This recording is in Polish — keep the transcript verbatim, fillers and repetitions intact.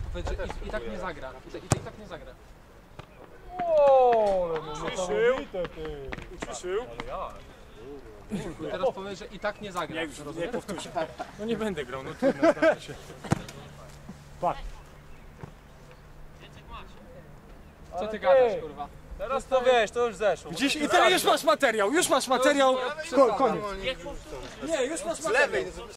powiedzieć, że i, i tak nie zagra. I, i, i tak nie zagra. O, Uciszył. Uciszył. I teraz powie, że i tak nie zagra. Nie, nie powtórzę. No nie będę grał, no trudno, starczy się. Patrz. Co ty gadasz, kurwa? Teraz to wiesz, to już zeszło. Dziś i teraz już masz materiał, już masz materiał. Ko koniec. Nie, już masz materiał.